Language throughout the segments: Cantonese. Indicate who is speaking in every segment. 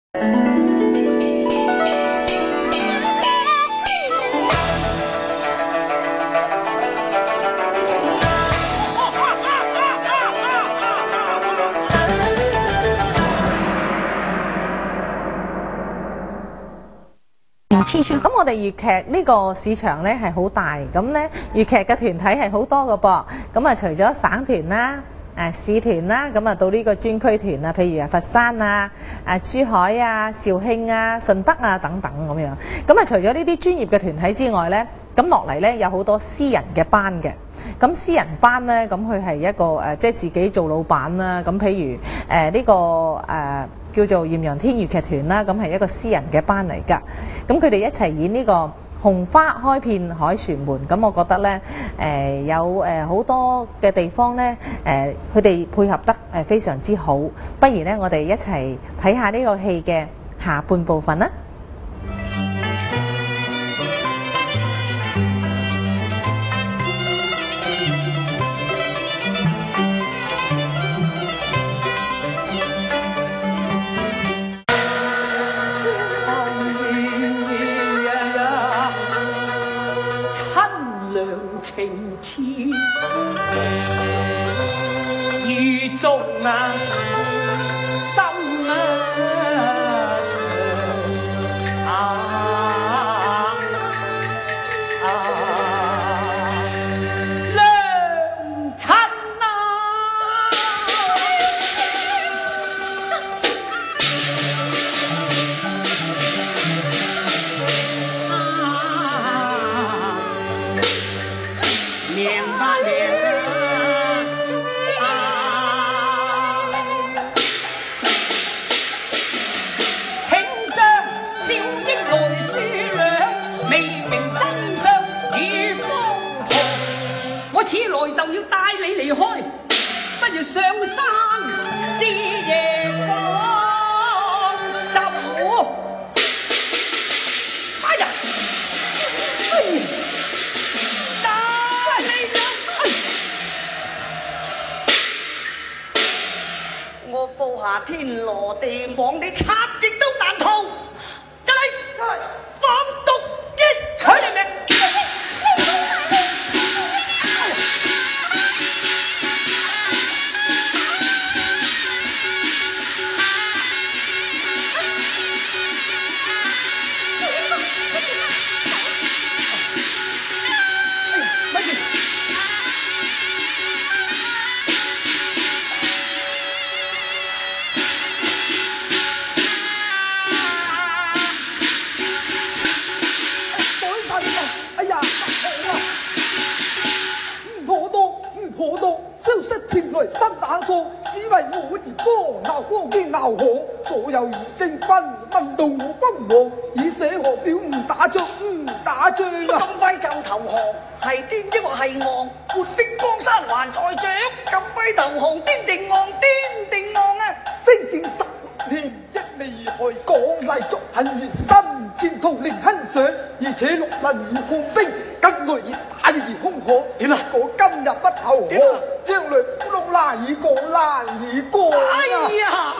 Speaker 1: 咁我哋粵劇呢個市場咧係好大，咁咧粵劇嘅團體係好多嘅噃。咁啊，除咗省團啦、市團啦，咁啊到呢個專區團啊，譬如佛山啊、珠海啊、肇慶啊、順德啊等等咁樣。咁啊，除咗呢啲專業嘅團體之外咧，咁落嚟咧有好多私人嘅班嘅。咁私人班咧，咁佢係一個即係自己做老闆啦。咁譬如呢個叫做豔陽天粵劇團啦，咁係一個私人嘅班嚟㗎。咁佢哋一齊演呢個紅花開遍凱旋門，咁我覺得呢，有好多嘅地方呢，佢哋配合得非常之好。不如呢，我哋一齊睇下呢個戲嘅下半部分啦。
Speaker 2: 情痴雨中啊，心啊長娘親啊，娘啊娘啊，請將小英來書兩，未明真相與荒唐。我此來就要帶你離開，不要上山之夜光就哎呀！我布下天羅地網，你插翼都難逃。一嚟放毒一取你命。
Speaker 3: 前來三打錯，只為我而幫鬧荒經鬧行，所有義正分問到我君王，以寫何表唔打仗唔打仗啊！
Speaker 2: 咁快就投降，係癲抑或係昂？活逼江山還在掌，咁快投降癲定昂？癲定昂啊！
Speaker 3: 征戰16年一未而去，廣麗足恨而心前途令欣賞，而且六能而控兵，跟來而打而兇可。
Speaker 2: 點啊？
Speaker 3: 我今日不投降，將來烏龍難以過，難以過啊！
Speaker 2: 哎呀！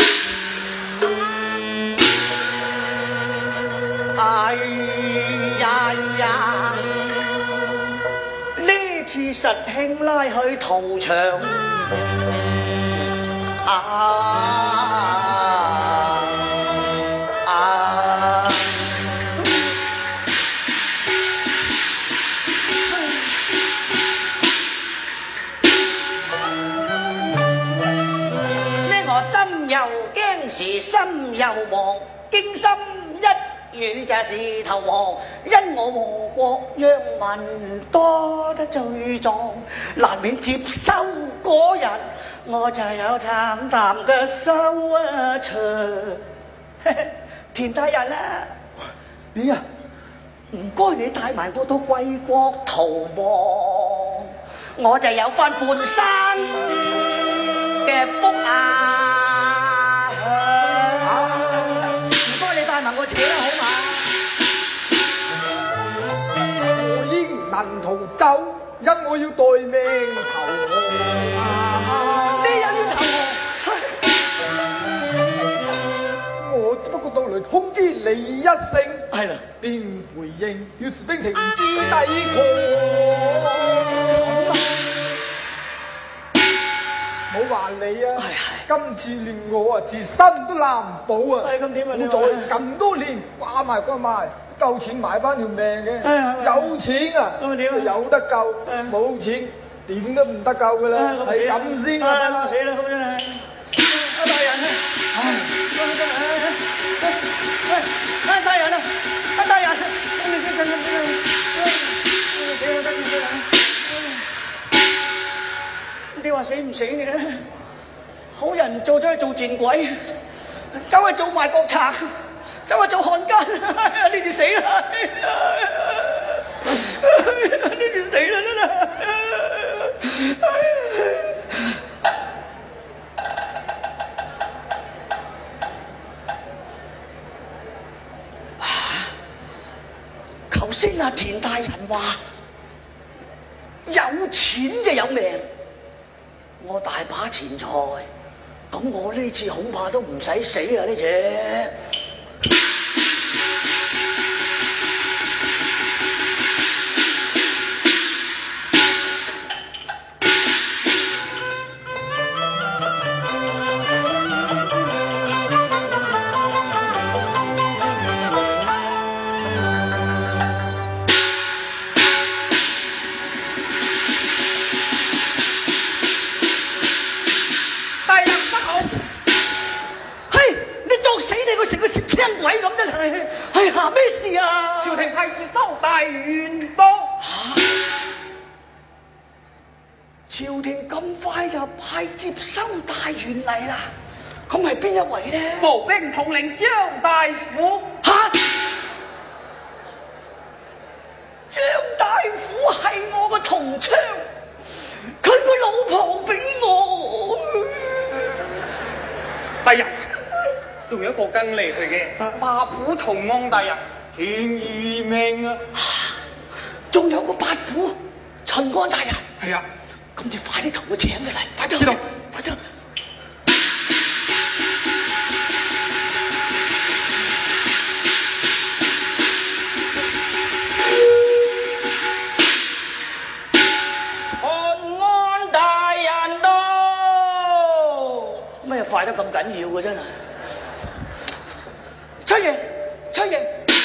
Speaker 2: 哎呀呀！呢次實兄拉去屠場又驚時心又惶，驚心一語就是投降，因我和國殃民多得罪狀，難免接收嗰日，我就有慘淡嘅收場。田大人啊，
Speaker 3: 你啊，
Speaker 2: 唔該你帶埋我到貴國逃亡，我就有翻半生嘅福啊！我扯啦，好嘛？
Speaker 3: 我應能逃走，因我要待命投降。
Speaker 2: 你又要投降？
Speaker 3: 我我只不過到來通知你一聲，
Speaker 2: 係啦，
Speaker 3: 便回應，要士兵停止抵抗。冇話你啊，今次連我啊自身都難保啊！
Speaker 2: 咁點啊？
Speaker 3: 好在咁多年掛埋，夠錢買翻條命嘅。有錢啊，有得救；冇錢點都唔得救噶啦，係咁先啦。
Speaker 2: 死啦！咁真係，大人啊！大人啊！大人，你話死唔死你咧？好人做咗去做賤鬼，走去做賣國賊，走去做漢奸，呢啲死啦！呢啲死啦真係！頭先阿田大人話有錢就有命，我大把錢財，咁我呢次恐怕都唔使死啦呢隻。咩事啊？
Speaker 4: 朝廷派接當大元邦。
Speaker 2: 朝廷咁快就派接收大員嚟啦？咁係邊一位咧？
Speaker 4: 步兵統領張大虎。
Speaker 2: 張大虎係我個同窗，佢個老婆俾我。
Speaker 4: 大人。仲有一個更離奇嘅八虎重安大人，天意命啊！
Speaker 2: 仲有個八虎秦安大人，
Speaker 4: 係啊，
Speaker 2: 咁你快啲同我請佢嚟，快啲！
Speaker 4: 知道，
Speaker 2: 快啲！秦安大人到，咩快得咁緊要嘅真係？出爺，出爺，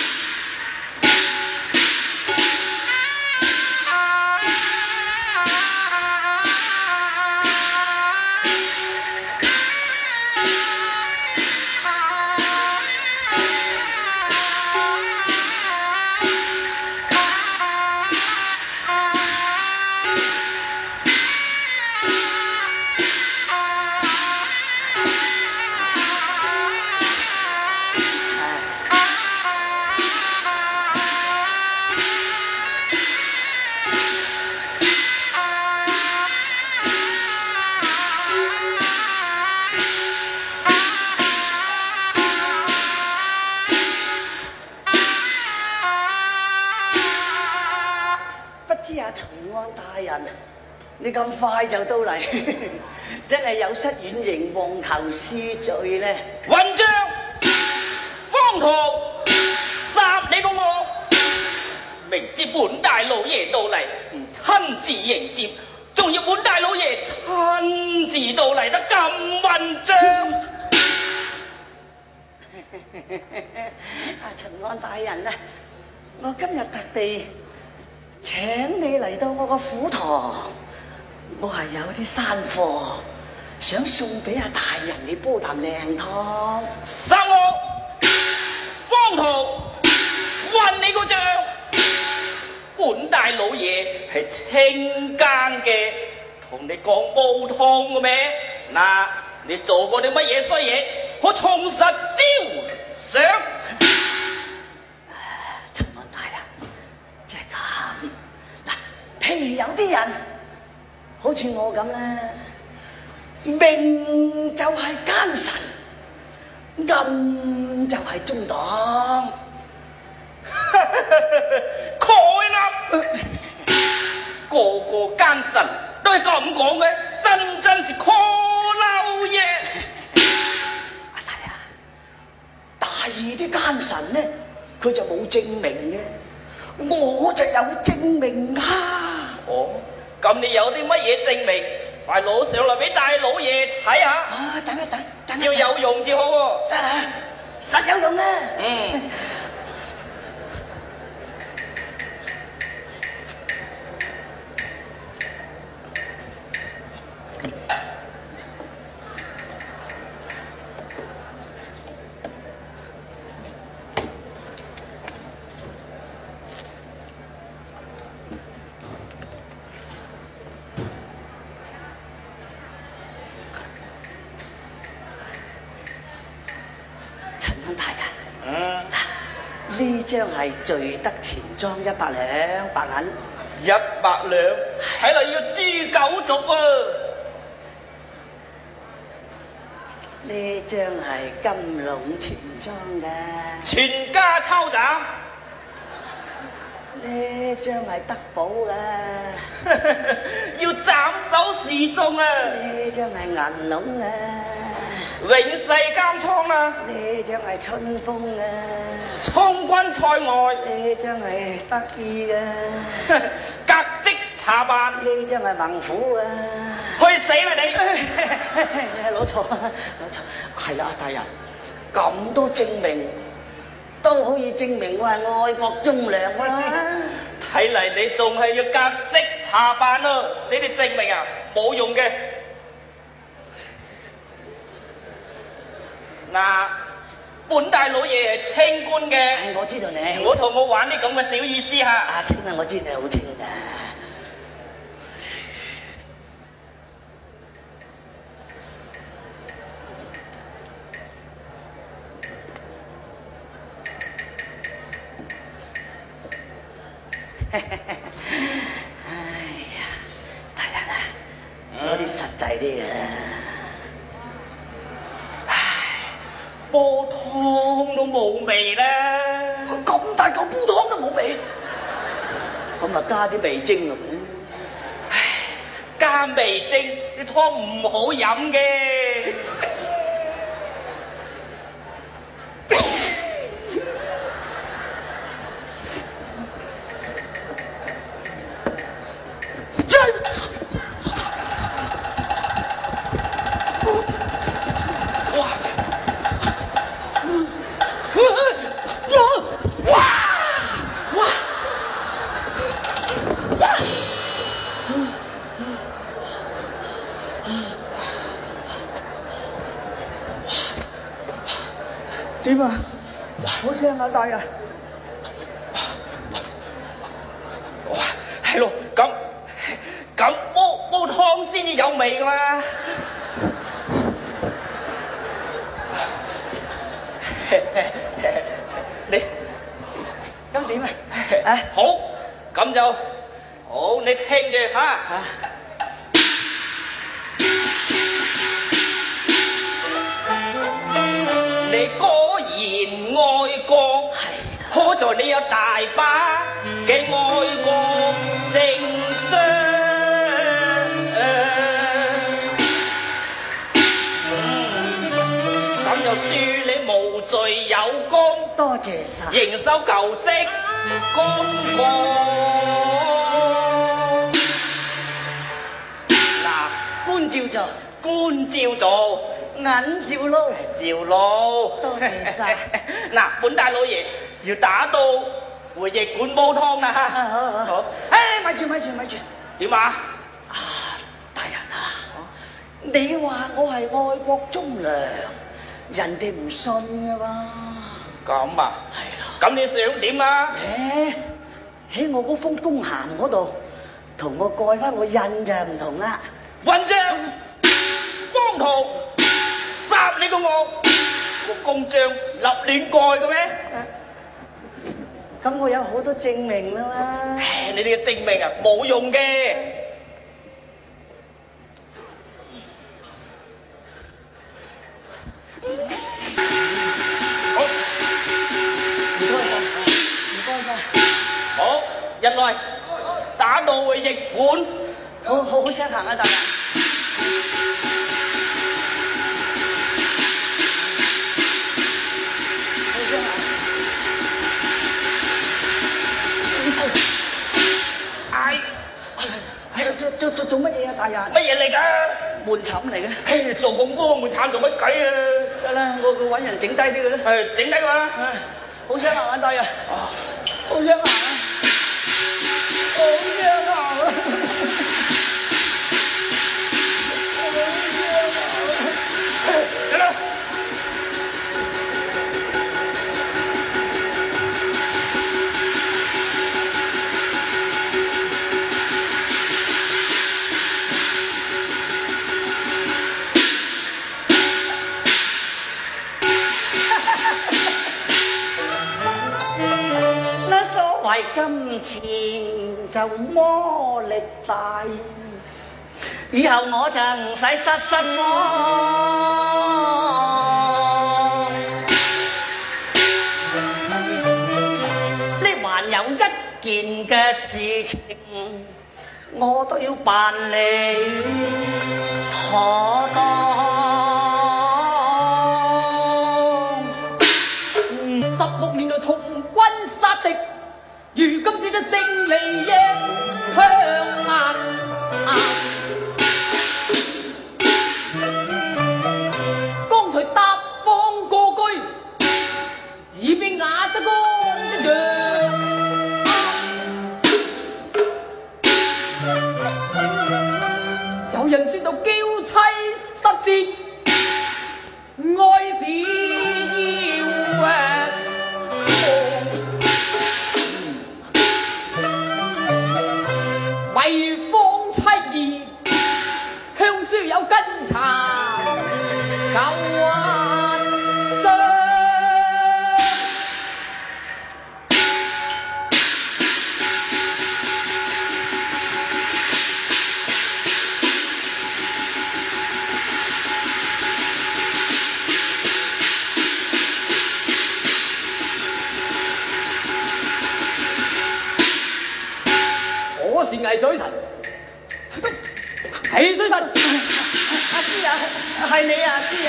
Speaker 2: 你咁快就到嚟，真係有失遠迎，望求恕罪咧。混帳，荒唐，殺你個我！明知本大老爺到嚟，唔親自迎接，仲要本大老爺親自到嚟得咁混帳。阿秦安大人啊，我今日特地請你嚟到我個府堂。我係有啲山貨，想送俾阿大人你煲啖靚湯。殺我！荒唐！混你個帳！本大老爺係清奸嘅，同你講煲湯嘅咩？嗱，你做過啲乜嘢衰嘢？我從實招上。秦安大人，即係咁嗱，譬如有啲人。好似我咁咧，明就係奸臣，暗就係中黨。蓋啦！個個奸臣都係咁講嘅，真是 call 老爺。阿大啊， 異啲奸臣呢，佢就冇證明嘅，我就有證明啊！
Speaker 5: 哦，咁你有啲乜嘢證明？快攞上嚟俾大老爺睇下。
Speaker 2: 啊，等一等，
Speaker 5: 要有用至好喎。
Speaker 2: 實有用啊！
Speaker 5: 嗯。
Speaker 2: 呢張係罪得錢莊100兩白銀
Speaker 5: ，100兩，睇嚟要誅九族啊！
Speaker 2: 呢張係金龍錢莊嘅，
Speaker 5: 全家抄斬。
Speaker 2: 呢張係德寶嘅，
Speaker 5: 要斬首示眾啊！
Speaker 2: 呢張係銀龍嘅，
Speaker 5: 永世監倉啦！
Speaker 2: 呢張係春風嘅，
Speaker 5: 充軍塞外。
Speaker 2: 呢張係得意嘅，
Speaker 5: 革職查辦。
Speaker 2: 呢張係猛虎嘅，
Speaker 5: 去死啦你！
Speaker 2: 攞錯，係啊，大人，咁多證明都可以證明我係愛國忠良㗎啦。
Speaker 5: 睇嚟你仲係要革職查辦咯，呢啲證明啊冇用嘅。嗱，本大老爺係清官嘅，
Speaker 2: 我知道你，
Speaker 5: 唔好同我玩啲咁嘅小意思嚇。
Speaker 2: 啊，清啊，我知你好清㗎。哎呀，大人啊，攞啲實際啲嘅。
Speaker 5: 煲湯都冇味啦，
Speaker 2: 咁大嚿煲湯都冇味，咁咪加啲味精落去。
Speaker 5: 唉，加味精啲湯唔好飲嘅。
Speaker 2: 點啊？好聲啊，大人！
Speaker 5: 哇，係咯，咁煲湯先至有味噶嘛。你
Speaker 2: 咁點啊？
Speaker 5: 好，咁就好，你聽住嚇。你果然愛國，好在你有大把嘅愛國證章。咁就恕你無罪有功，
Speaker 2: 多謝晒，
Speaker 5: 仍收舊職公過。嗱，
Speaker 2: 官照做，
Speaker 5: 官照做。
Speaker 2: 銀照撈，
Speaker 5: 照撈，
Speaker 2: 多謝晒。
Speaker 5: 嗱，本大老爺要打到回驛館煲湯啦嚇。
Speaker 2: 好。誒，咪住。
Speaker 5: 點啊？
Speaker 2: 啊，大人啊，你話我係愛國忠良，人哋唔信㗎嘛？
Speaker 5: 咁啊？
Speaker 2: 係啦。
Speaker 5: 咁你想點啊？
Speaker 2: 喺我嗰封公函嗰度，同我蓋翻個印就唔同啦。
Speaker 5: 混帳，荒唐！殺你個我！個公章立亂蓋嘅咩？
Speaker 2: 咁我有好多證明啦嘛。
Speaker 5: 唉，你哋嘅證明啊冇用嘅。好，
Speaker 2: 唔該晒。
Speaker 5: 好，日內打到回驛館。
Speaker 2: 好聲行啊，大人。 大人，
Speaker 5: 乜嘢嚟㗎？
Speaker 2: 門檻嚟嘅。
Speaker 5: 嘿，做咁多門產做乜計啊？
Speaker 2: 得啦，我揾人整低啲嘅啦。
Speaker 5: 整低佢啦。
Speaker 2: 好傷行啊，大人。好傷行啊！好傷行啊！
Speaker 5: 得啦。
Speaker 2: 那所謂金錢就魔力大，以後我就唔使失身咯。呢還有一件嘅事情，我都要辦理妥當。
Speaker 6: 16年來從軍殺敵，如今只得勝利一香壓。剛才搭放過居，只比亞洲公一樣。有人說到嬌妻失節，愛子要為方妻兒，香書有根茶舊還章。我是魏水神，係水神。
Speaker 2: 阿師啊，係你啊，師啊！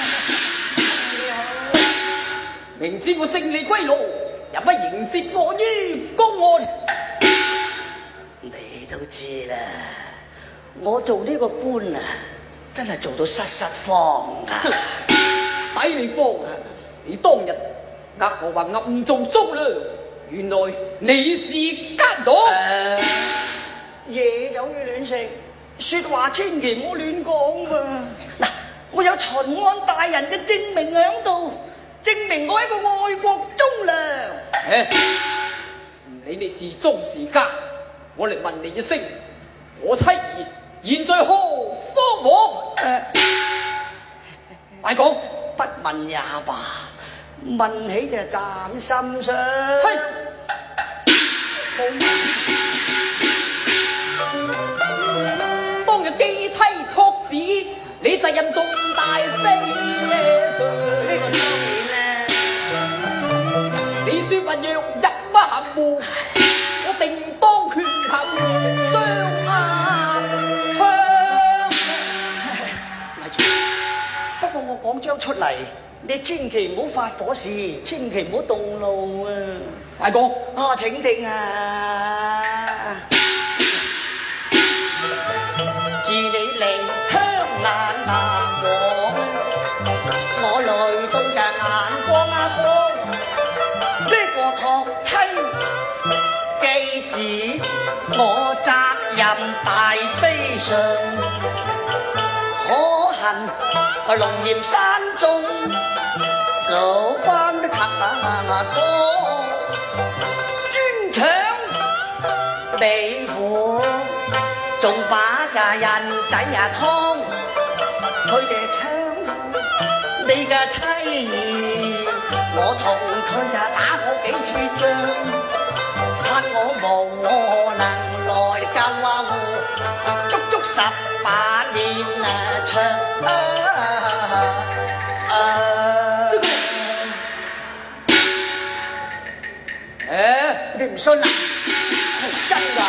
Speaker 6: 明知我勝利歸路，也不迎接我於公案。
Speaker 2: 你都知啦，我做呢個官啊，真係做到失慌㗎。
Speaker 6: 抵你慌啊！你當日呃我話暗做足啦，原來你是奸黨。
Speaker 2: 嘢有於亂食，説話千祈唔好亂講喎。嗱，我有巡按大人嘅證明喺度，證明我係一個愛國忠良。
Speaker 6: 唔理你是忠是奸，我嚟問你一聲，我妻兒現在何方往？快講！
Speaker 2: 不問也罷，問起就斬心傷。
Speaker 6: 嘿，當日機妻託子，你責任重大非常。
Speaker 2: 呢個當然啦。
Speaker 6: 你説話若入不含糊，我定當拳頭相壓香。
Speaker 2: 不過我講將出嚟，你千祈唔好發火事，千祈唔好動怒啊！
Speaker 6: 快講！
Speaker 2: 啊，請聽啊！自你離鄉眼我來到就眼光光，呢個託妻記子，我責任大非常。可恨龍岩山中老班都拆多，專搶美婦，仲把扎人仔劏，佢哋搶你嘅妻兒，我同佢就打過幾次仗，盼我無能來救足足18年長。你唔信啊？係真㗎！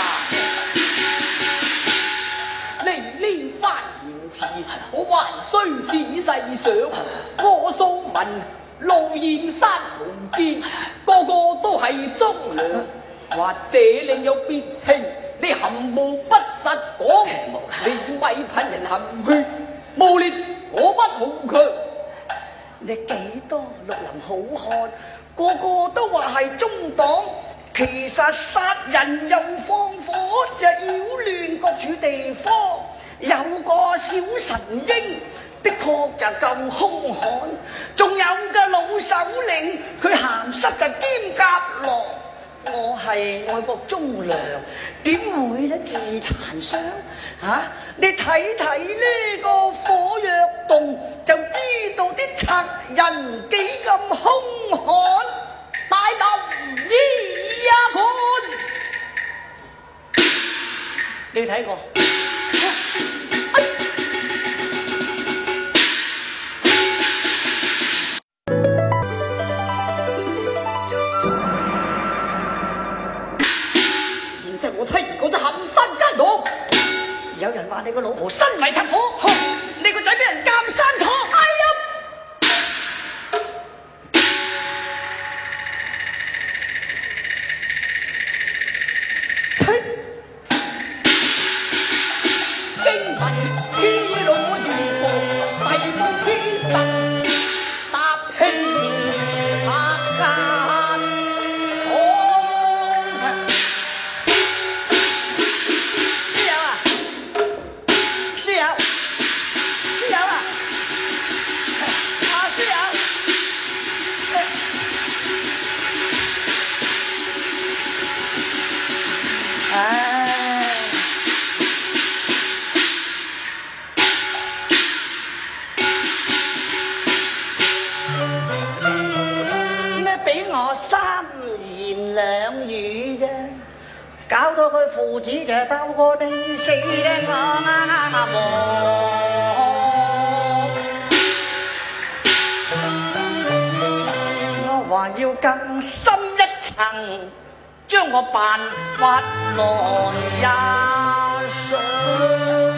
Speaker 6: 你呢番言辭，我還須仔細想。我素聞路燕山紅見，個個都係忠良，或者另有別情，你含糊不實實講，你咪噴人含血，污劣我不好強。
Speaker 2: 你幾多綠林好漢，個個都話係中黨，其實殺人又放火，就擾亂各處地方。有個小神鷹，的確就夠兇悍，仲有個老首領，佢鹹濕就兼夾狼。我係愛國忠良，點會咧自殘傷？你睇睇呢個火藥洞，就知道啲賊人幾咁兇悍。
Speaker 6: 大林依呀佢，
Speaker 2: 你睇過？
Speaker 6: 然之後我妻兒嗰隻冚身奸狼，
Speaker 2: 有人話你個老婆身為賊火，你個仔俾人監生堂。
Speaker 6: 哎呀！經文黐路如虹，細步黐實，搭興拆間
Speaker 2: 師友啊，師友啊，師友，咩俾我三言兩語啫，搞到佢父子就鬥過地死嘅我還要更深一層，將我辦法來也想。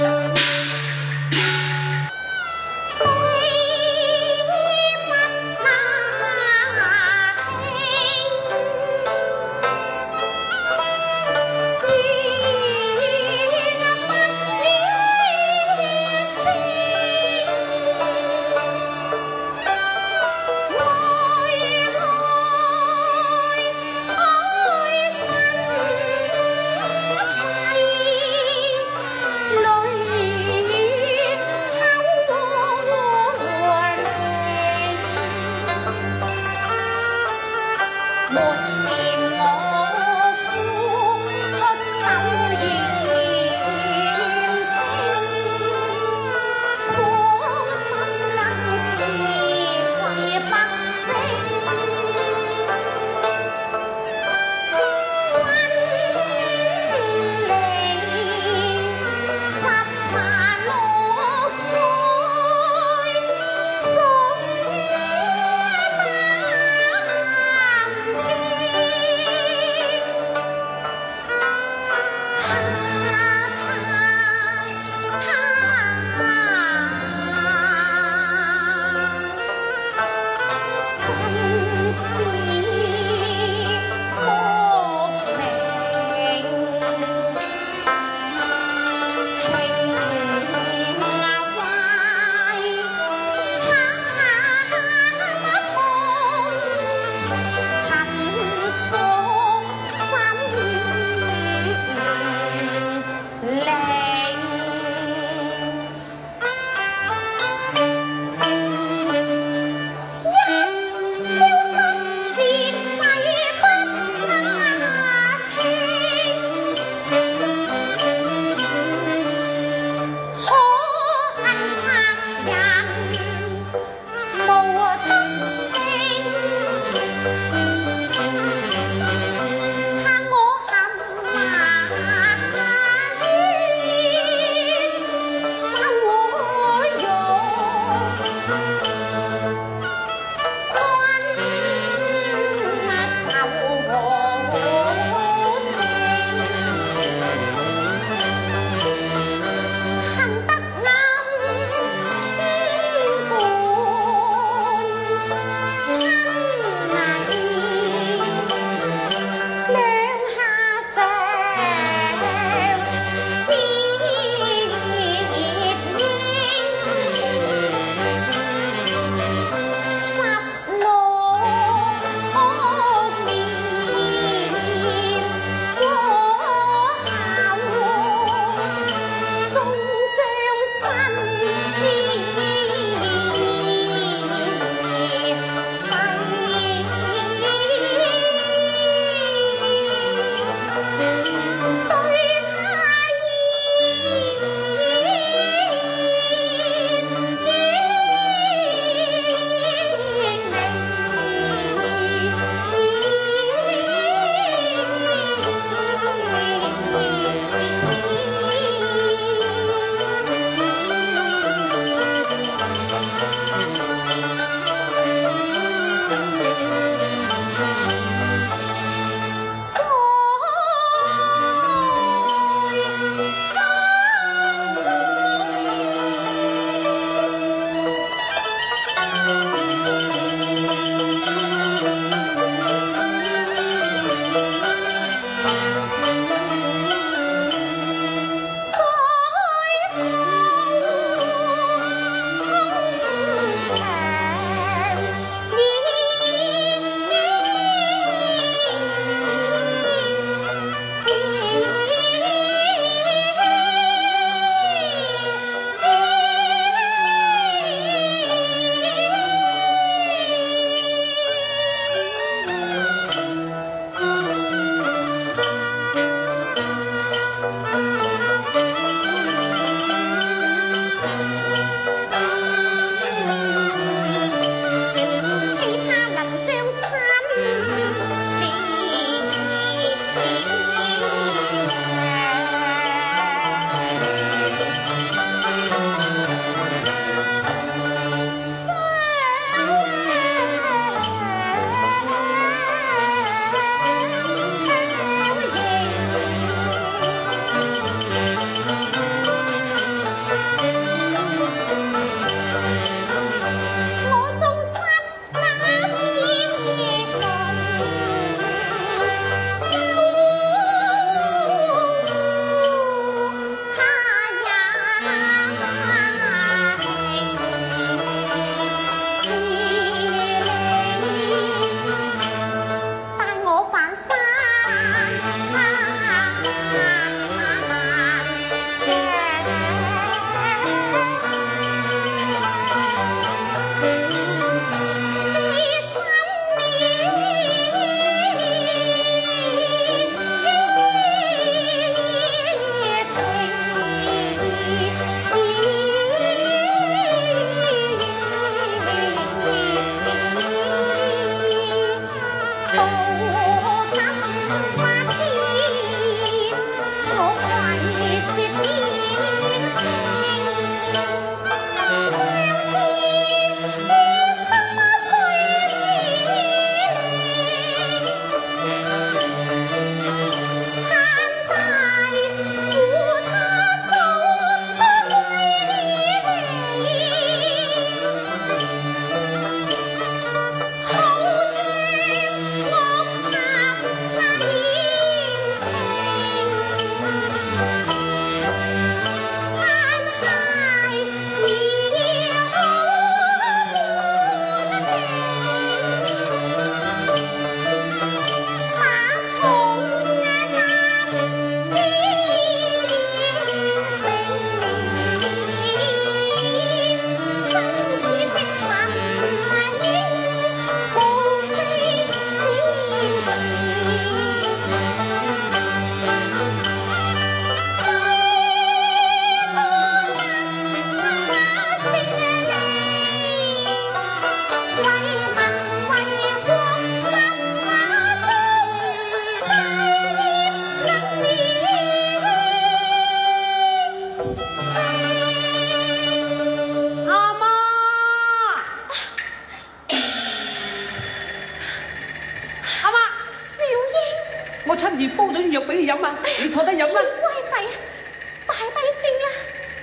Speaker 6: 親自煲咗啲藥俾你飲啊！你坐低飲啦。
Speaker 7: 乖仔，擺低先啦。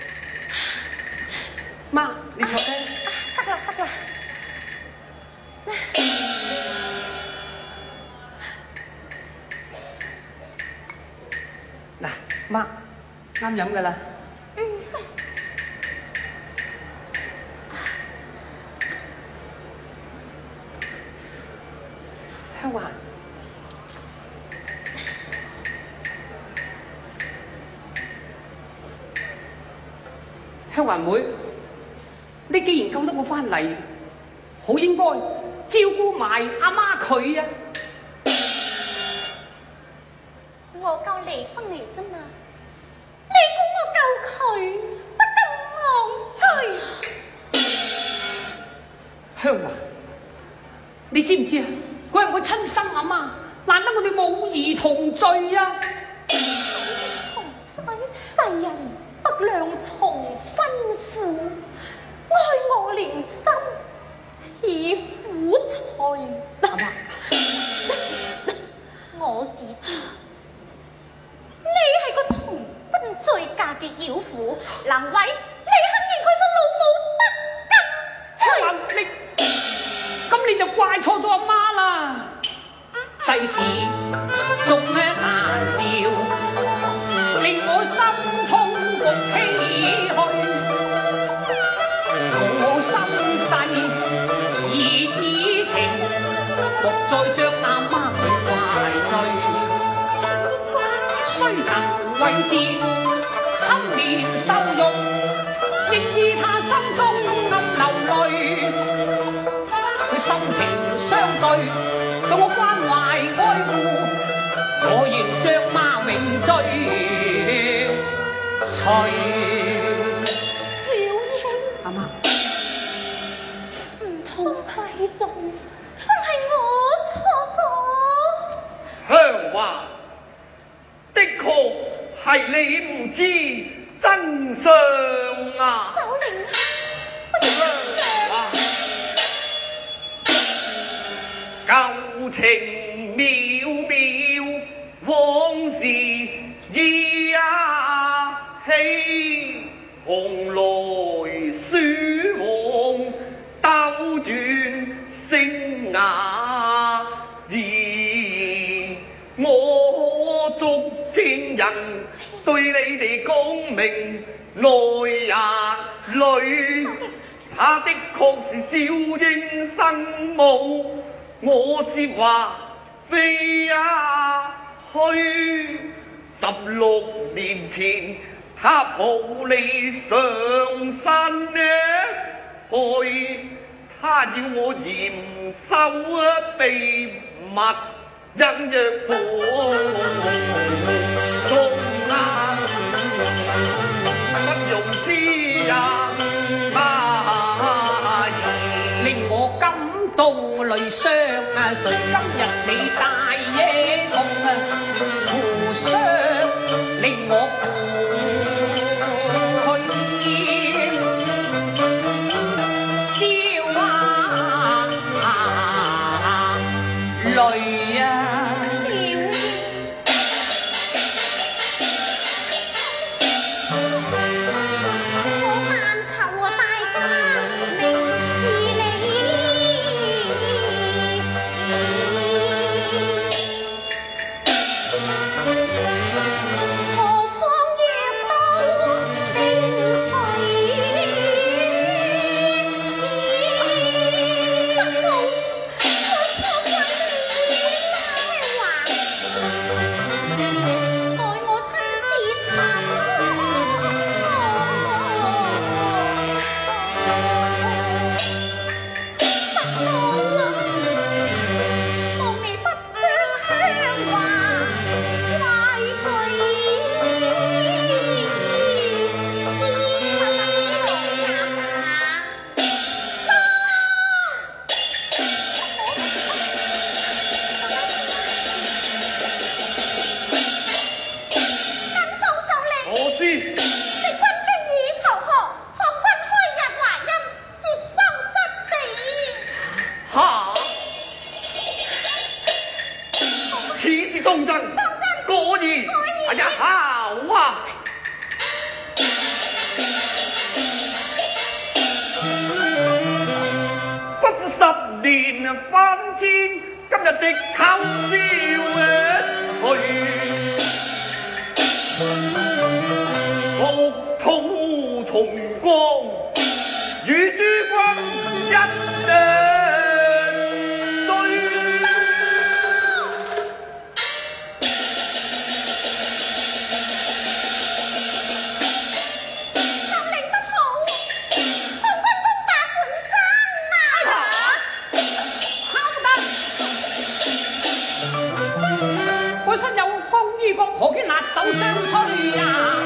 Speaker 6: 媽，你坐低。
Speaker 7: 得啦得啦。
Speaker 6: 嗱，媽，啱飲噶啦。香華，香華妹，你既然救得我翻嚟，好應該照顧埋阿媽佢啊！
Speaker 7: 我救離婚嚟啫嘛，你估我救佢得咁戇居？
Speaker 6: 香華，你知唔知啊？佢係我親生阿媽，難得我哋母兒同罪啊！
Speaker 7: 同罪，世人不良從吩咐，愛我連心似苦菜。
Speaker 6: 阿媽，
Speaker 7: 我只知你係個從軍醉嫁嘅妖婦，能為你肯認佢做老母得咁衰。
Speaker 6: 咁你就怪錯咗阿媽啦！世事總難料，令我心痛共唏噓。我心細已知情，莫再將阿媽佢怪罪。雖曾為戰，堪憐受辱，亦知他心中暗流淚。心情相對，對我關懷愛護，我願將媽永追隨。
Speaker 7: 小英，
Speaker 6: 阿媽，
Speaker 7: 唔通太重，真係我錯咗。
Speaker 4: 香華，的確係你唔知真相啊！
Speaker 7: 首領，乜嘢真相？
Speaker 4: 舊情渺渺，往事依稀，紅來書往，兜轉星雅兒。我祝情人對你哋講明來日裏，他的確是小英生母。我接話飛去，16年前他抱你上山呢，去他要我嚴守秘密，因若火中不容之人
Speaker 6: 令我感到淚傷啊！誰今日你大野痛啊？互相令我去招淚啊！
Speaker 4: 當真？果然，哎呀，好啊！不知10年翻天，今日的口笑去，綠土重光，與諸君一對。
Speaker 6: 何經辣手相推呀？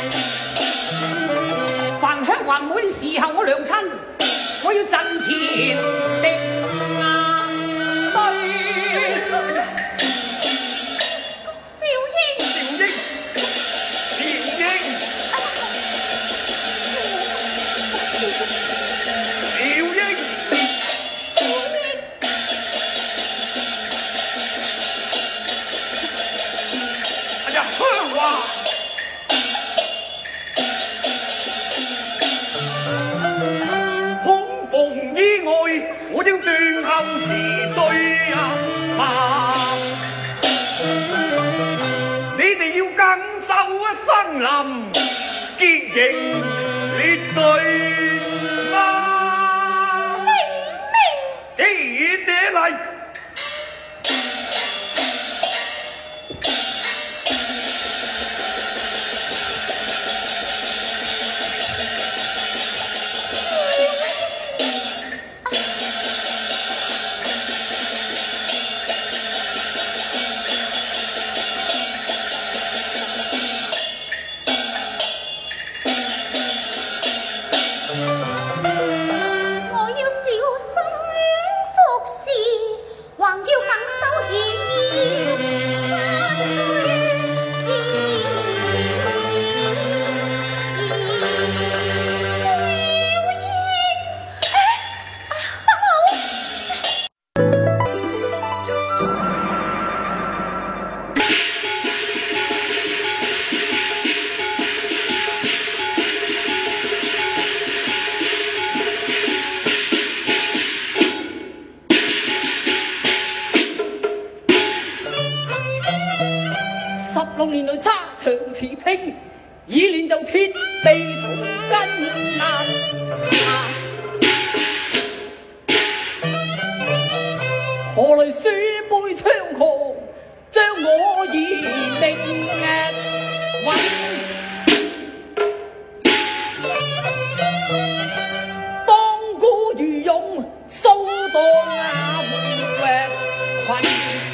Speaker 6: 還鄉還妹時候，我娘親，我要陣前的對。
Speaker 7: 少英，
Speaker 4: 少英，恐逢意外，我要斷後時序啊！你哋要緊守森林，堅認烈對嗎？既然你嚟。
Speaker 8: 16年來差長持拼，以練就鐵地同根啊！何來鼠輩猖狂，將我以命揾？當孤如勇，蘇當群。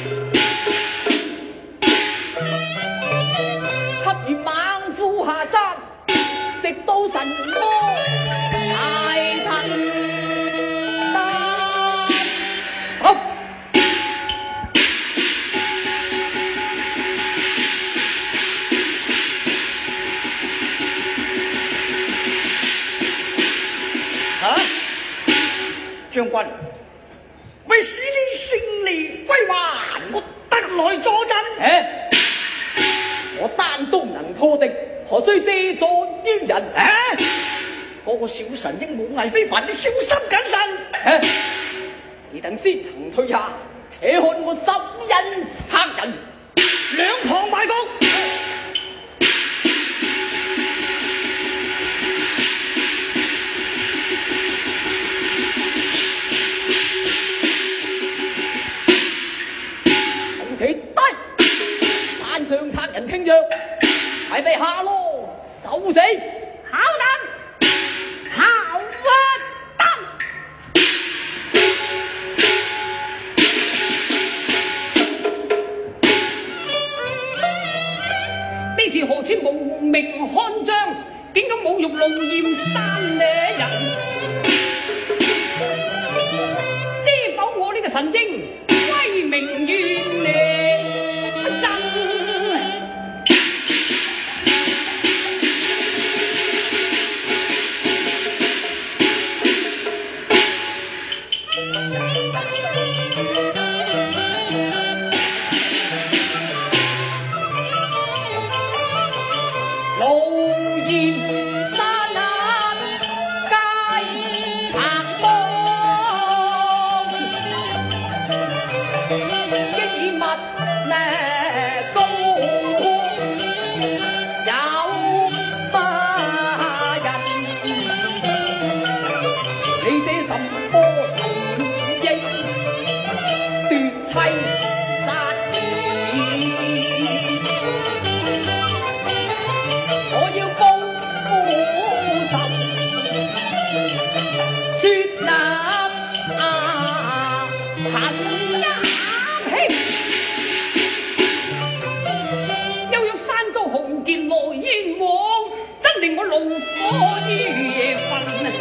Speaker 8: 吸完猛虎下山，直到神魔大塵丹。好，
Speaker 2: 將軍，為使你勝利歸還，我特來助陣。
Speaker 8: 我單刀能破敵，何須借助於人？
Speaker 2: 嗰個小神英武藝非凡，你小心謹慎。
Speaker 8: 你等先行退下，且看我十人賊人，
Speaker 2: 兩旁埋伏。
Speaker 8: 從此低山上賊人傾約，係咪下咯？受死！
Speaker 6: 好蛋，好蛋！呢是何處無名漢將，竟敢侮辱龍焰山嘅人？知否我呢個神英威名遠嚟真？
Speaker 8: 那高有杀人，你這什麼神英奪妻殺兒？我要報仇，雪那恨
Speaker 6: 氣，休若山遭豪傑來燕王，真令我怒火於夜焚。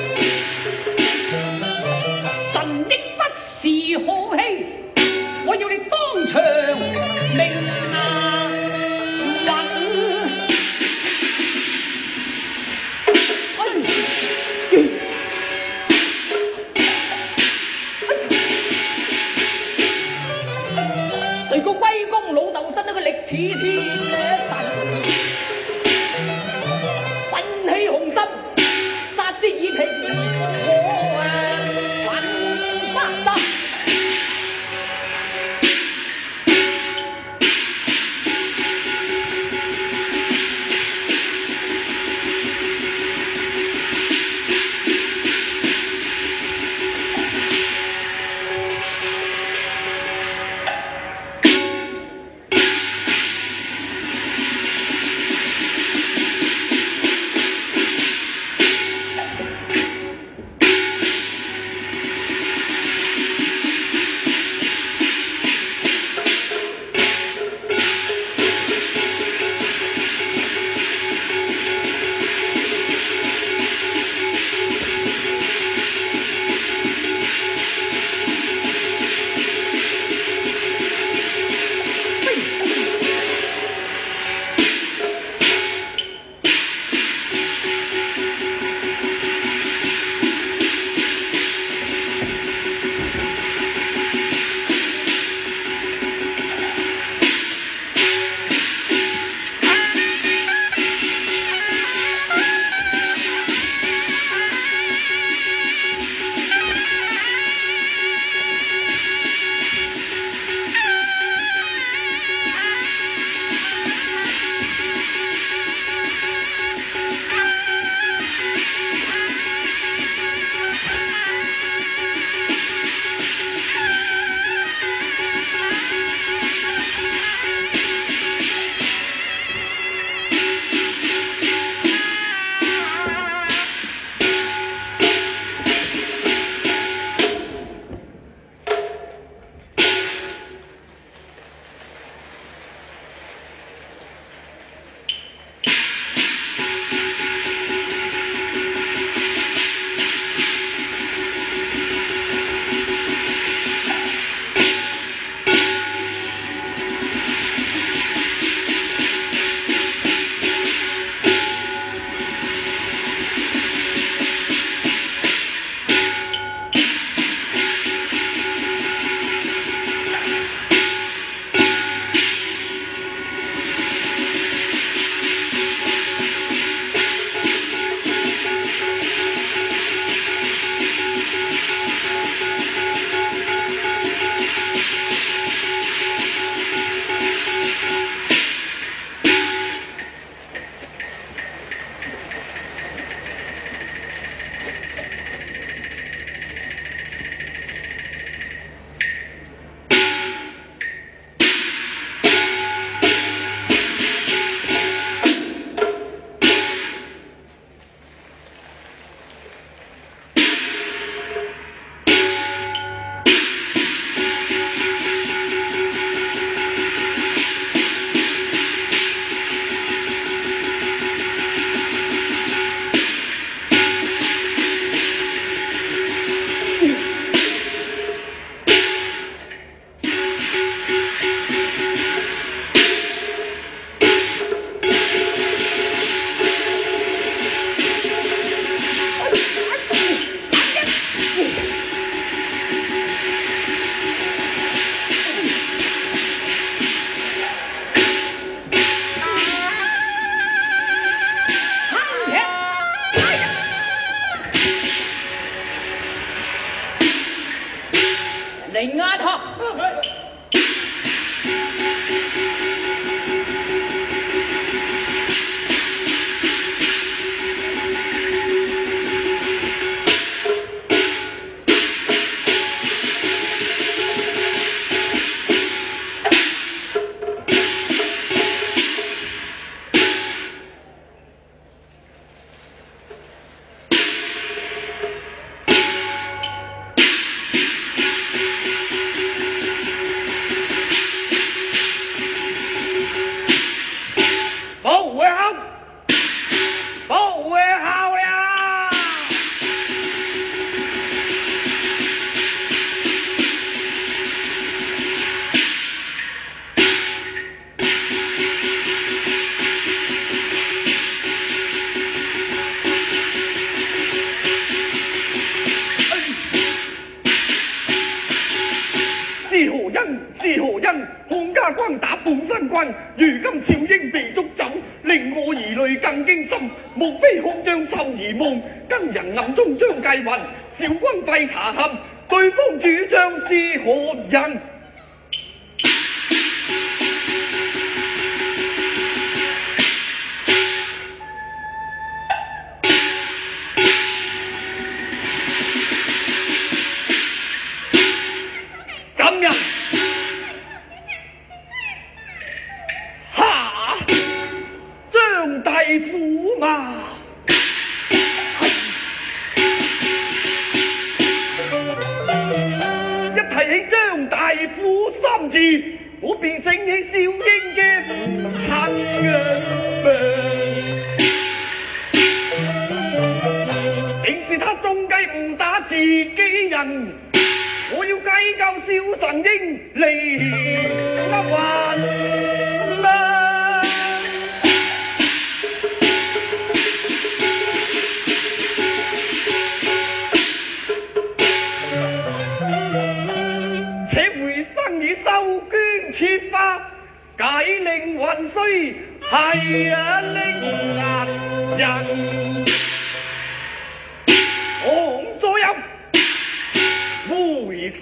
Speaker 6: 神的不是好戲，我要你當場明啊魂。
Speaker 8: 誰個龜公老豆生得個力似天神，奮起雄心，殺之以平。我奮殺得。
Speaker 9: 孔家關打半山關，如今趙英被捉走，令我疑慮更驚心。莫非空將秀兒夢，跟人暗中將計劃，小軍費查勘，對方主張是何人？怎樣？哈！張大夫嘛，一提起張大夫三字，我便醒起小英嘅父親啊！竟是他中計誤打自己人。我要計較小神英嚟乜還啊！且回生以收捐設法，解令運須係啊令壓人。往左右。回沙，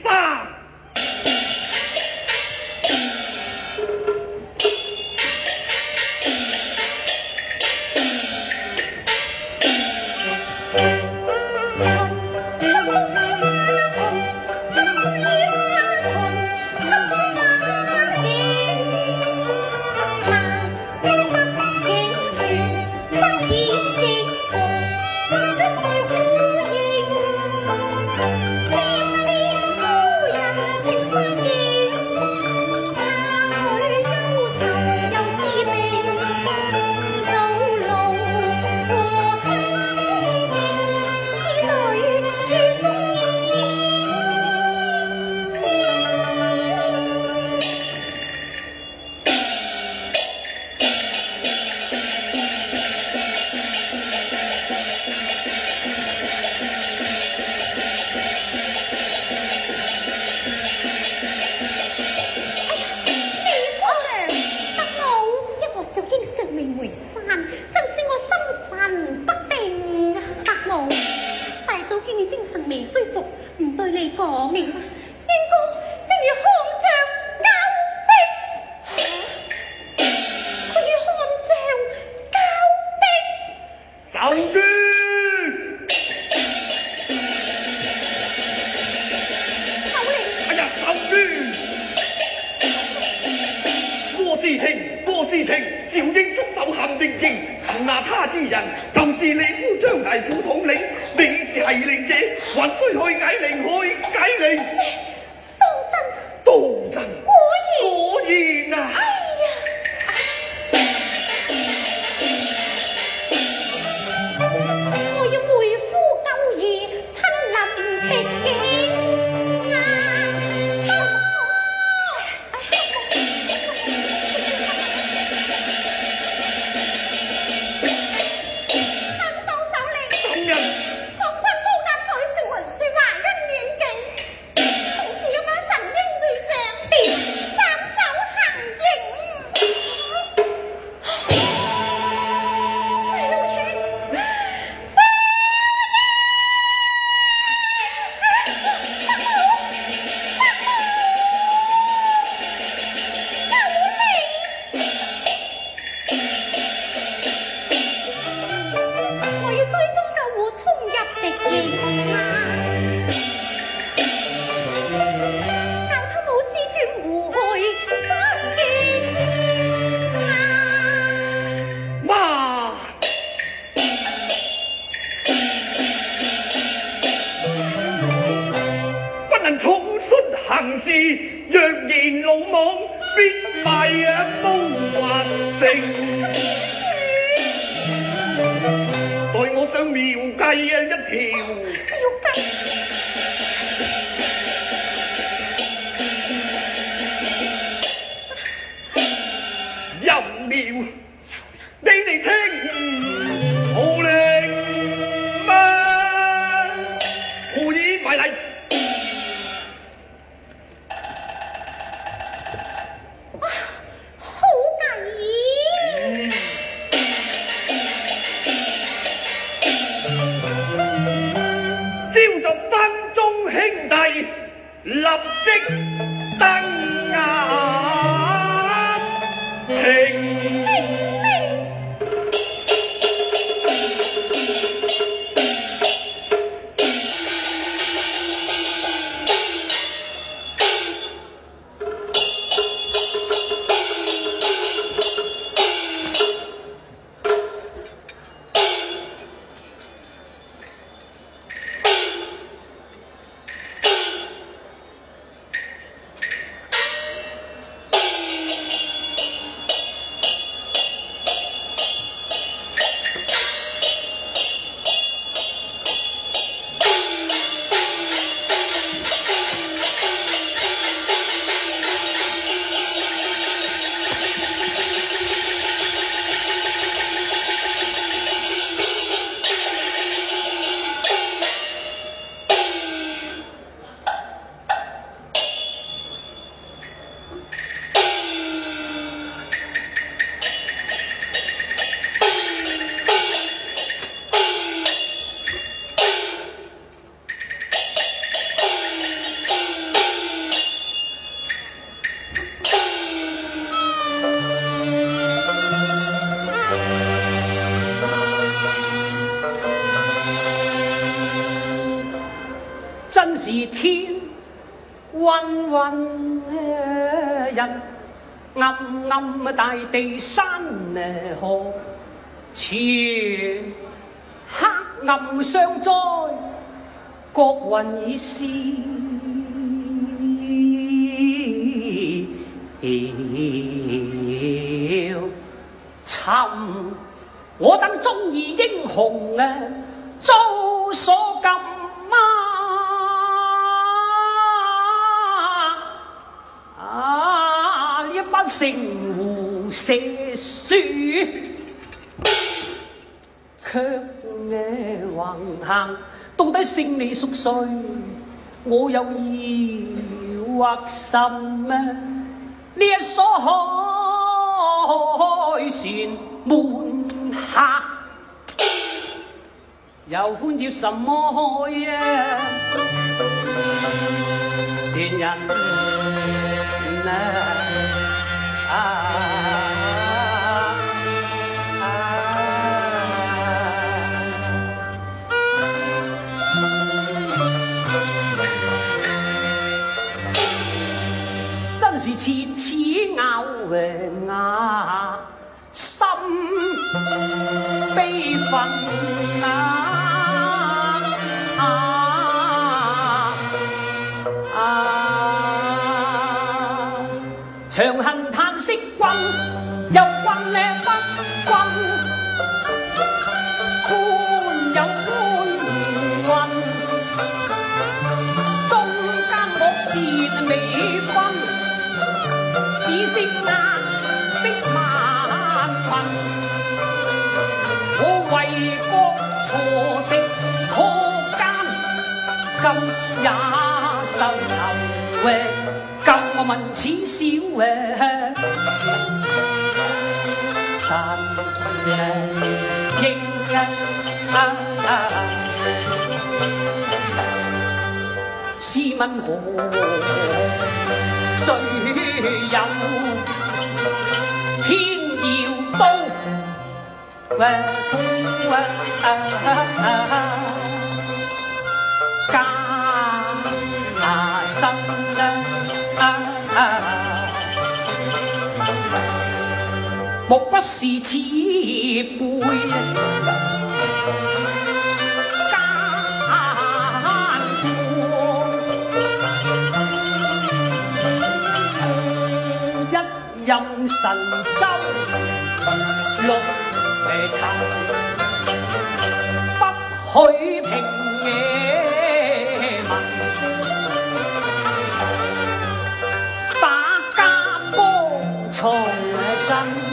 Speaker 6: 天昏昏日，暗暗大地山河，全黑暗相栽，各雲已消沉。我等忠義英雄遭所禁呢一班城湖蛇鼠，卻橫行，到底勝利屬誰？我有疑惑甚呢一所海船門下，又歡接什麼海啊？船人真是切齒咬牙，心悲憤長恨嘆息君，又君不君，官有官運，中間惡善未分，只識壓迫萬民。我為國鋤敵破奸，今也受囚救我問此小神應試問何罪有？偏要刀加身莫不是此輩奸過，一任神州六塵，不許平野民，打家幫從真。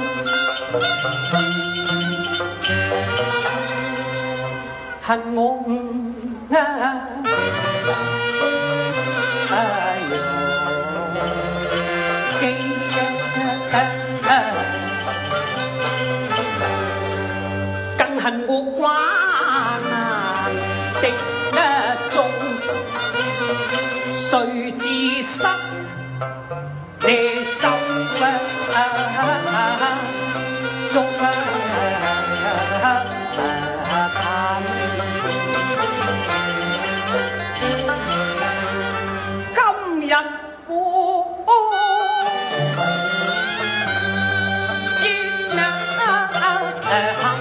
Speaker 6: 恨我更恨我寡難敵眾，誰自失你手足今日苦冤恨，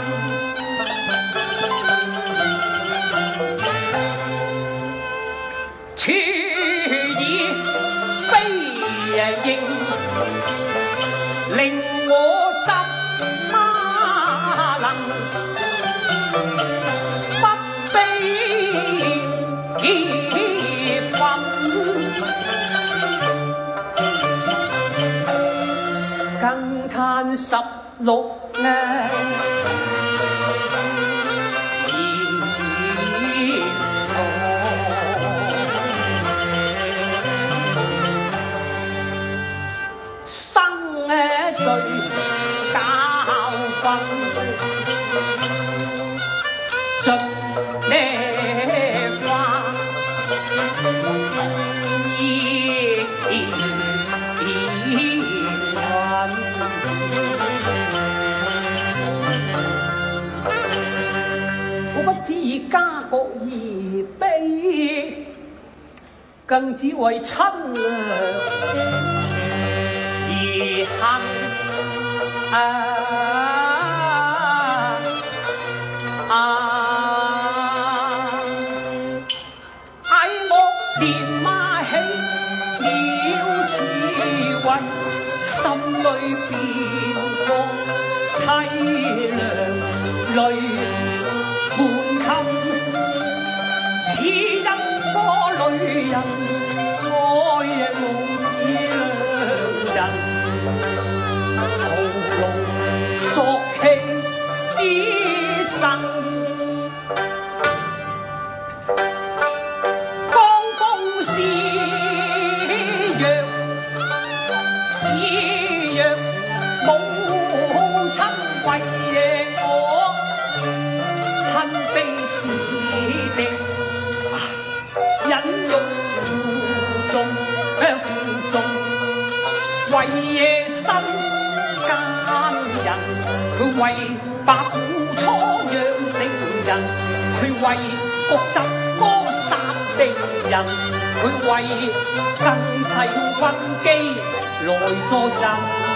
Speaker 6: 處以非應，令我怎能不悲憤？更嘆16生罪教訓，盡呢花意我不知以家國而悲， 更只為親娘而恨嗌我連馬起了慈運，心裏變過凄涼淚滿襟。只因個女人愛母子兩人，徒勞作戲一生。江風是若母親為我恨悲是的。忍辱負重，為夜身奸人，佢為白虎初養成人，佢為國疾歌殺敵人，佢為更替軍機來助陣，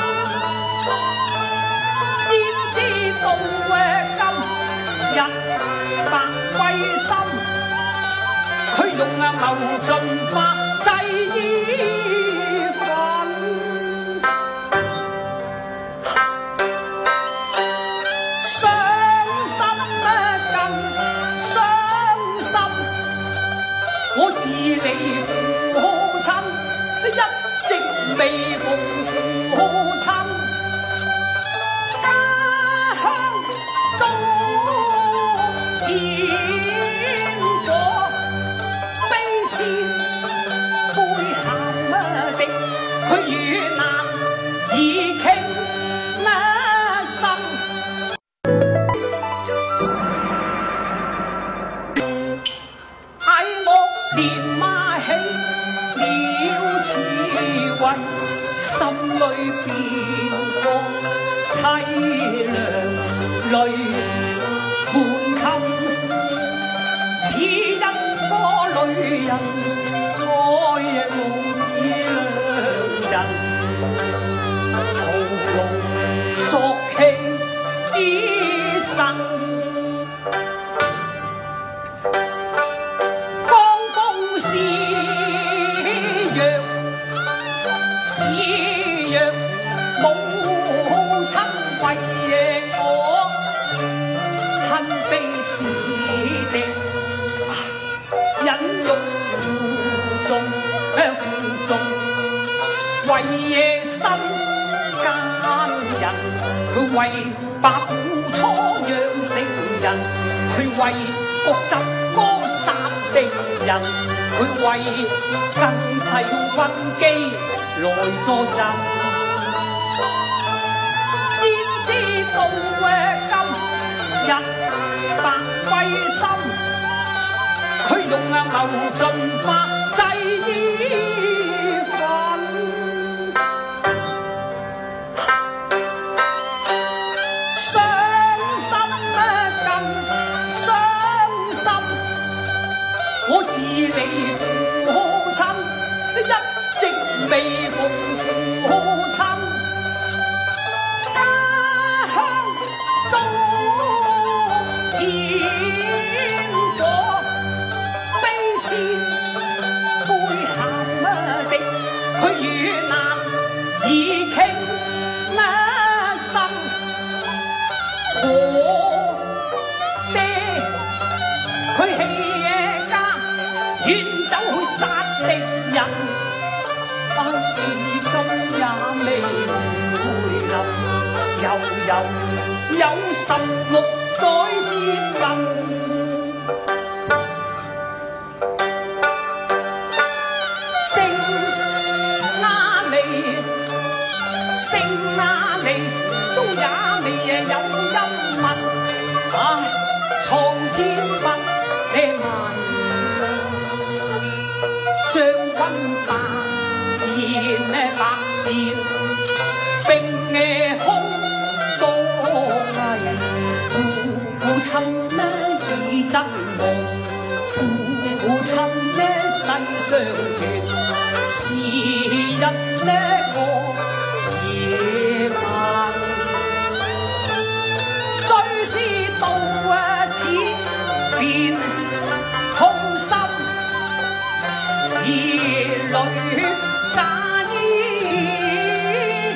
Speaker 6: 焉知道今日白歸心。佢用謀盡百濟衣份，傷心更傷心。我自離父親，一直未逢父親。家鄉中佢與男已傾心，嗌我連馬起了慈運，心裏變過凄涼淚滿襟，只因個女人愛母子兩徒勞作戲一生。江風是若母親為我恨悲是的，忍辱負重。為夜身奸人，佢為白虎初養成人，佢為國疾歌殺敵人，佢為更替軍機來助陣，焉知道今日白歸心，佢用謀盡百濟衣份。我自離父親，一直未逢父親。家鄉中戰火，悲是背鹹的，佢與男已傾心。我爹佢棄遠走去殺敵人，至今也未回臨，悠有16載接近。聖亞利都也未有音文，蒼天不呢萬。將軍百戰兵空多危，父親已陣亡，父親世上傳，是日呢我夜晚，追思到此便痛心，兒淚灑衣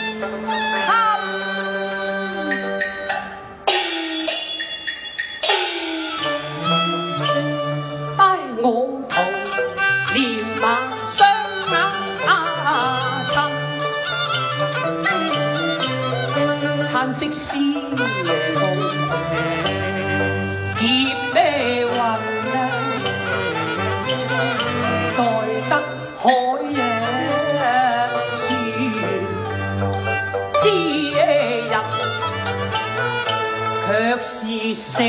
Speaker 6: 唉，我徒連馬雙眼親，嘆息思夜夢，劫咩運啊？待得海船之日，卻是死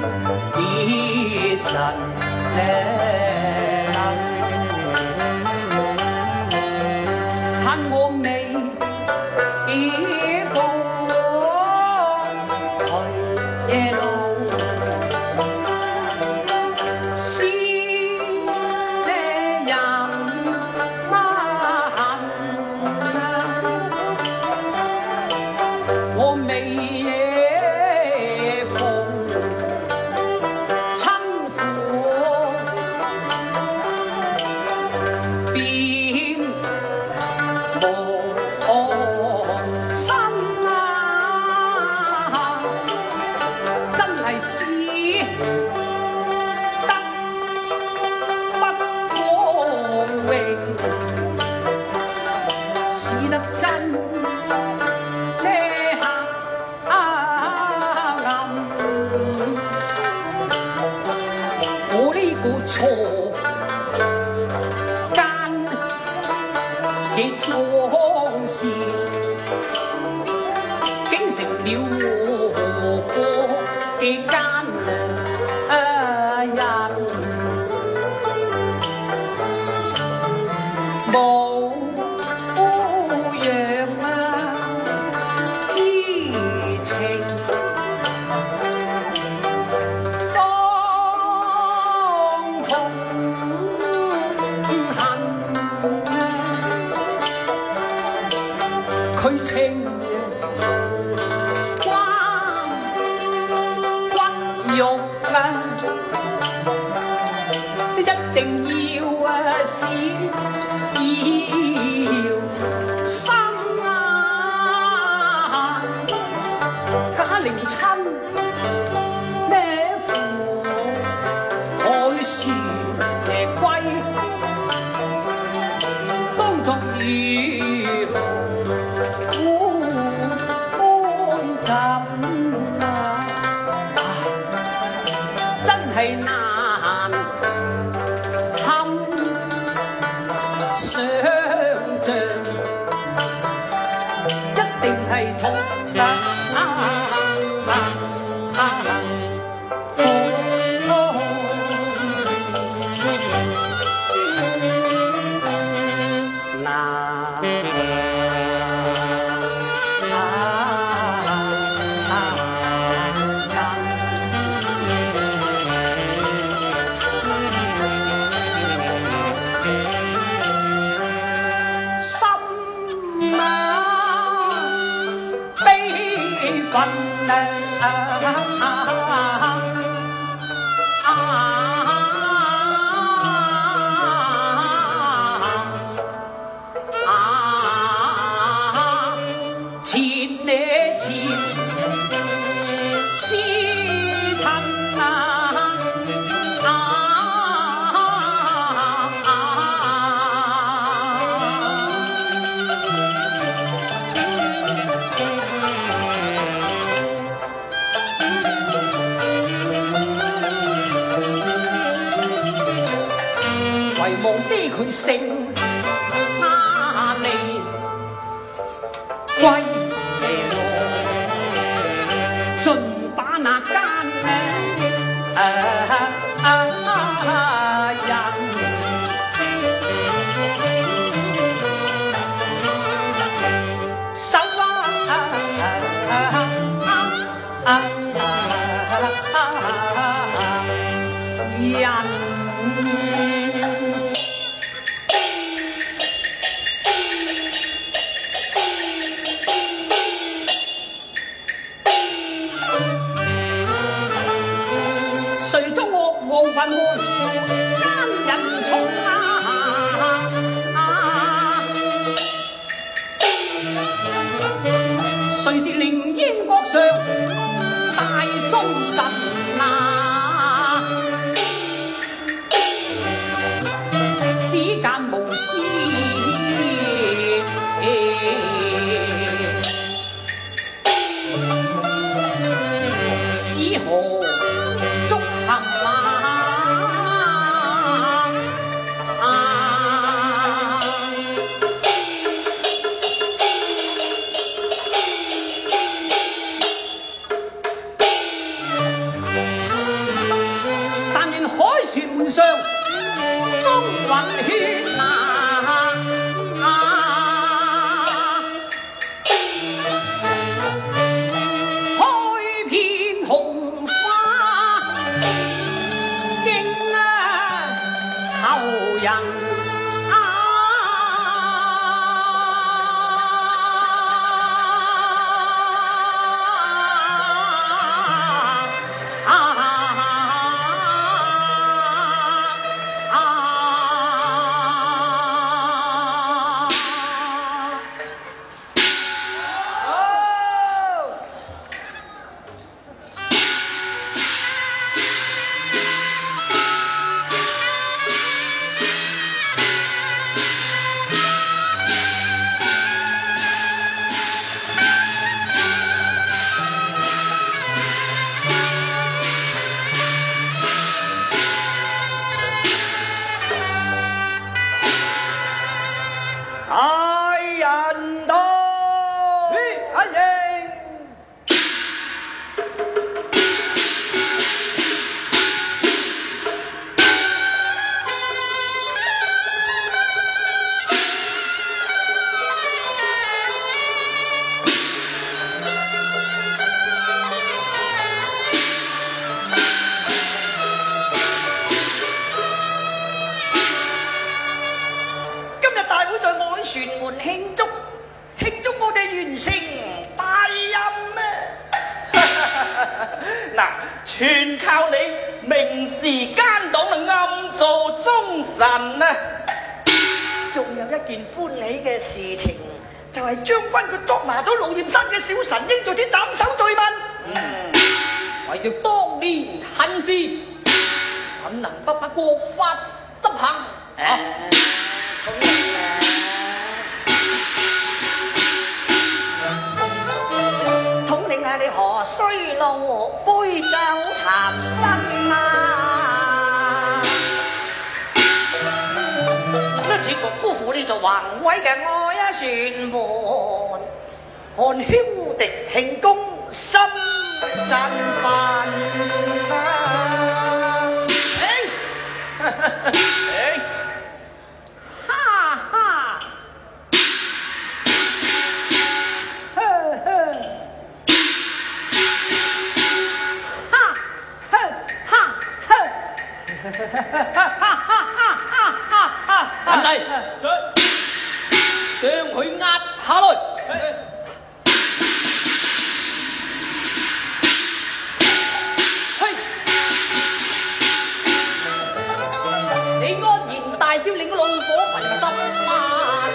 Speaker 6: 神。盼我未過去夜路，思人問，我未錯間亦壯士，竟成了我嘅奸人，無樣之情。佢情關骨肉一定要是要生假令親咩負海船歸，當作如係難堪想像，一定係痛佢勝利歸來，盡把那奸人手人。 谁是凌英国上大忠臣啊？史间无私，史何足行但愿海船门上风云血开遍红花经后人。
Speaker 2: 大人到，
Speaker 3: 阿英，
Speaker 2: 今日大會在凱旋門慶祝我哋完成大任啊！嗱，全靠你明時奸黨暗做忠臣啊！仲有一件歡喜嘅事情，就係將軍佢捉拿咗老劍山嘅小神鷹做啲斬首罪問。
Speaker 8: 為着當年恨事，怎能不把國法執行？
Speaker 2: 統領啊，你何須路杯酒談生啊？那此局辜負呢座宏偉嘅愛船門，看囂敵慶功心振奮啊！
Speaker 6: 哈哈，呵呵，哈呵哈呵，
Speaker 8: 人嚟，將佢壓下來。你安然大少令個怒火焚心啊！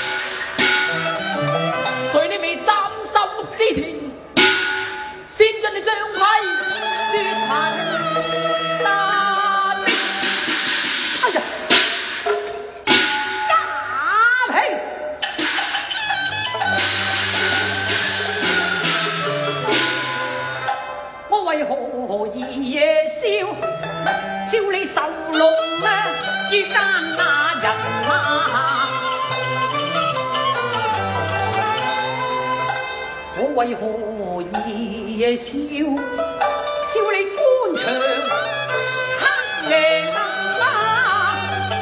Speaker 8: 在你未斬首之前，先將你張批雪痕單的。哎呀！
Speaker 6: 打屁！我為何夜宵你受弄啊？於奸那人啊！我為何夜宵你官場黑夜啊？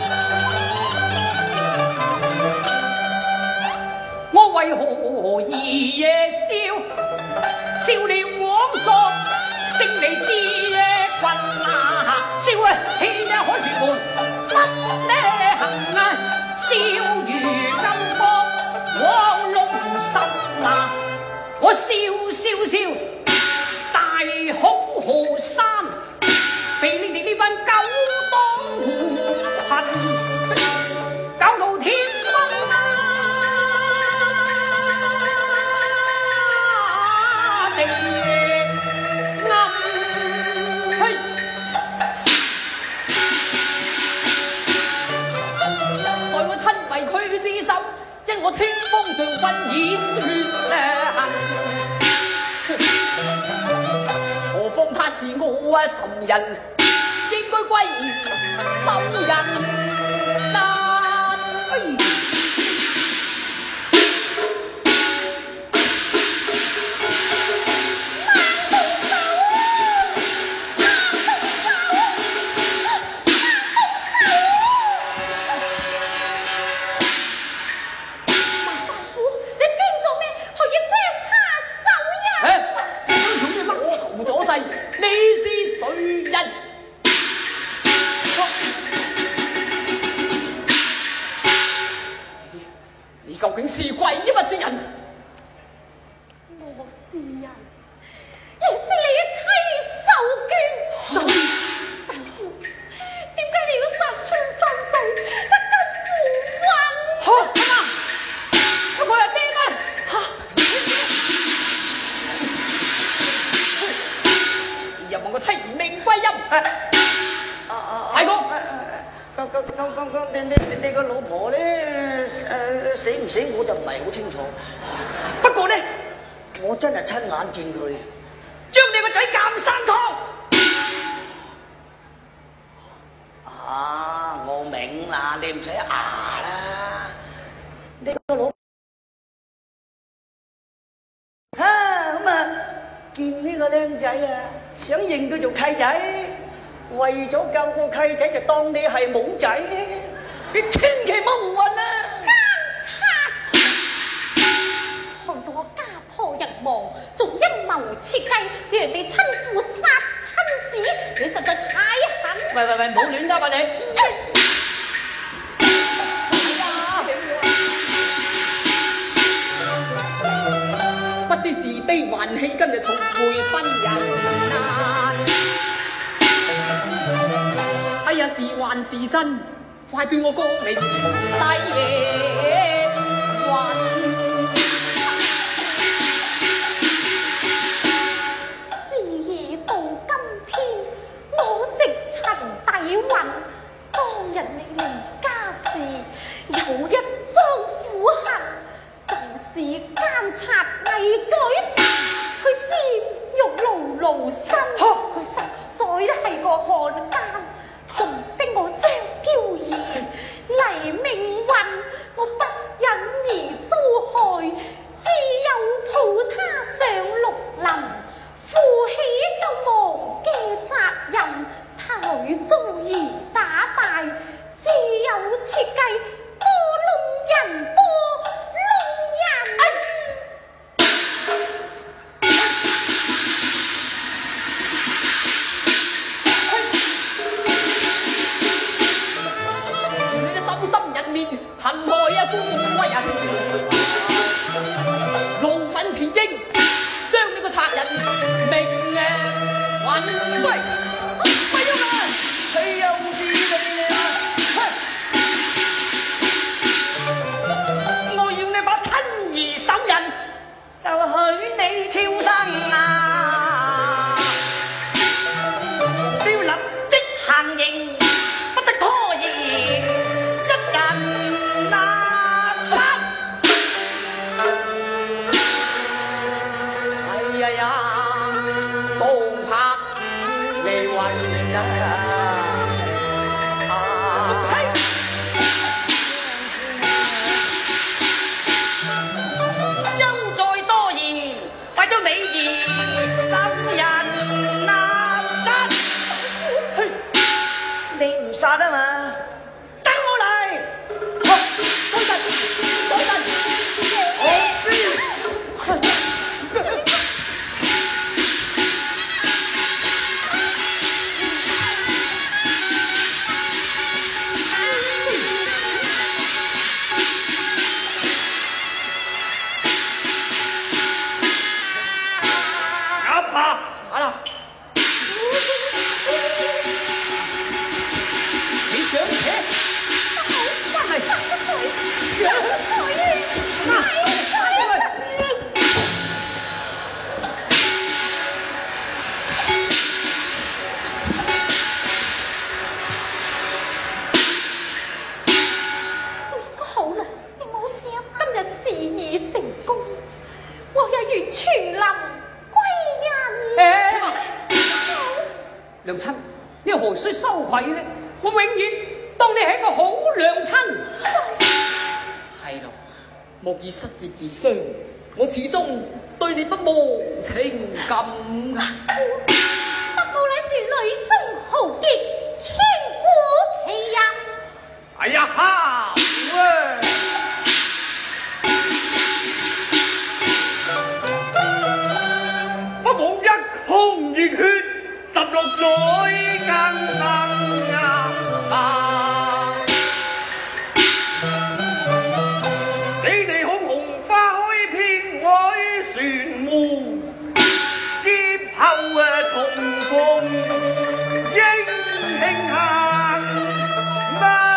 Speaker 6: 我為何夜宵你枉作勝利之君啊？笑啊！天一海船門乜呢行啊？笑如金波往龍心啊！我笑，大好河山被你哋呢班狗當胡群搞到天昏啊！
Speaker 8: 血痕。何況他是我仇人，應該歸於仇人。究竟是鬼抑不是人？
Speaker 7: 我是人，亦是你妻受眷。大夫，點解你要殺親生仔，得咁無分？
Speaker 8: 嚇！阿媽，我係爹咩？嚇！又問我妻命歸陰。大哥。
Speaker 2: 你個老婆咧死唔死我就唔係好清楚，不過咧我真係親眼見佢將你個仔監生湯。啊，我明啦，你唔使啦，你個老咁啊見呢個僆仔啊，想認佢做契仔。為咗救個契仔就當你係冇仔，你千祈唔好胡混啊！
Speaker 7: 奸賊，害到我家破人亡，仲陰謀設計讓人哋親父殺親子，你實在太狠！
Speaker 2: 喂，唔好亂噏啊你！
Speaker 8: 不知是悲還喜，今日重會新人啊！哎呀，是還是真？快對我光明大夜雲。
Speaker 7: 事已到今天，我直陳底蘊。當日你離家時，有一樁苦恨，就是奸賊魏宰臣，佢佔欲牢牢身，佢實在係個漢奸。仲逼我張嬌兒嚟命運，我不忍而遭害，只有抱他上綠林，負起救亡嘅責任。他女遭兒打敗，只有設計波弄人，波弄人。
Speaker 8: 恨害啊官人，怒憤填英，將呢個賊人命揾。
Speaker 2: 喂，咪喐啊！佢又是你啊！我要你把親兒手人，就許你超生啊！要立即行刑，不得拖延。殺啊嘛！等我嚟！
Speaker 8: 多謝，
Speaker 7: 去全林歸人。
Speaker 8: 娘親，你何須羞愧呢？我永遠當你係一個好娘親。係咯，莫以失節自傷，我始終對你不忘情感。
Speaker 7: 不過乃是女中豪傑，千古奇人。
Speaker 9: 哎呀哈！不枉一腔熱血，16載更生啊！你哋好紅花開遍海船湖，劫後重逢英慶行啊！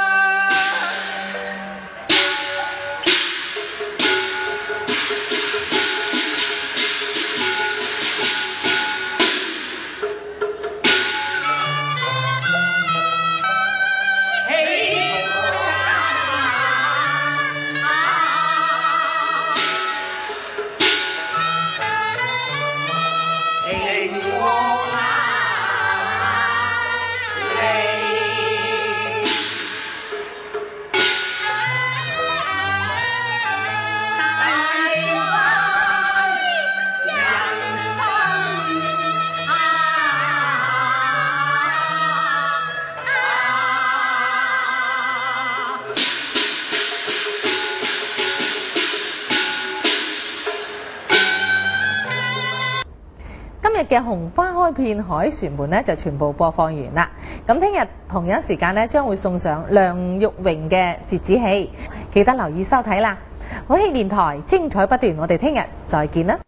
Speaker 1: 今日嘅紅花開遍海船門呢，就全部播放完啦。咁聽日同樣時間呢，將會送上梁玉榮嘅折子戲，記得留意收睇啦。好戲電台精彩不斷，我哋聽日再見啦。